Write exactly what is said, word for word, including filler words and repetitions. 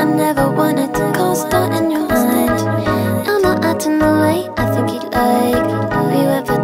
never wanted to co-star in your mind. I'm not acting the way I think you'd like. We were